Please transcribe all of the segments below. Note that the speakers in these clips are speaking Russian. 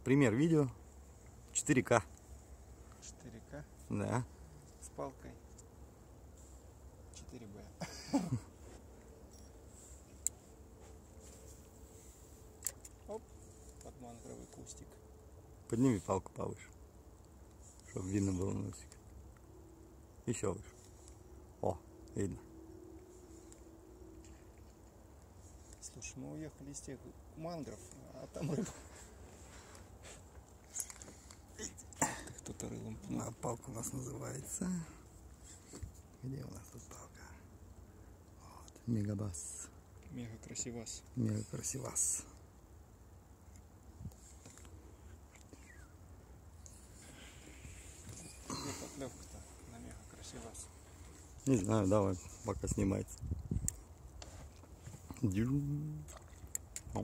Пример видео 4К. 4К Да. с палкой 4Б. Оп, под мангровый кустик. Подними палку повыше, чтобы видно было носик. Еще выше. О, видно. Слушай, мы уехали из тех мангров, а там рыба. Кто-то рылом пнул. А палка у нас называется... Где у нас тут палка? Вот, мегабас. Мега красивас. Мега красивас. Где поклевка-то на мега красивас? Не знаю, давай, пока снимается. Дюм. Ом.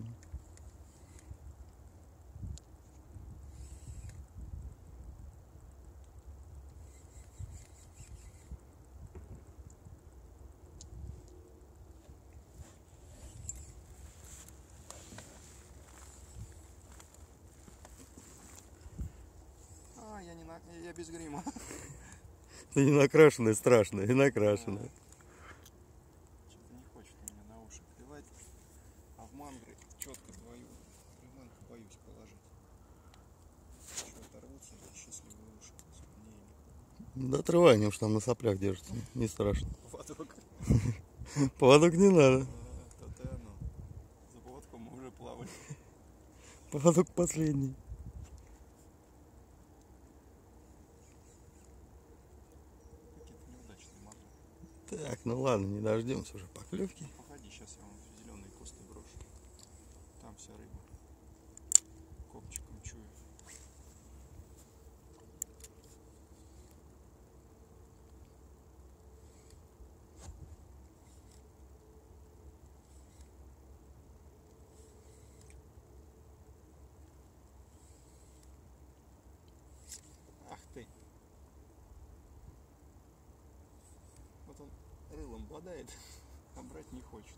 А, я без грима. Ты не накрашенная, страшная, и накрашенная. Что-то не хочет у меня на уши клевать. А в мангры четко твою приманку боюсь положить. Что оторвутся, счастливые уши с мнением. Да отрывай, они уж там на соплях держатся, не страшно. Поводок. Поводок не надо. То-то оно. За поводком мы уже плавали. Поводок последний. Какие-то неудачные мангры. Так, ну ладно, не дождемся уже поклевки. Походи, сейчас я вам в зеленые кусты брошу. Там вся рыба. Копчиком чую. Ах ты. Вот он рылом бодает, а брать не хочет.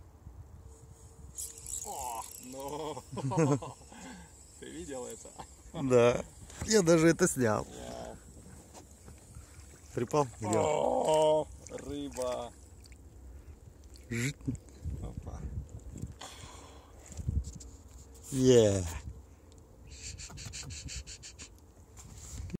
О, ну. Ты видел это? Да, я даже это снял. Припал? О, рыба. Жить. Опа. Yeah.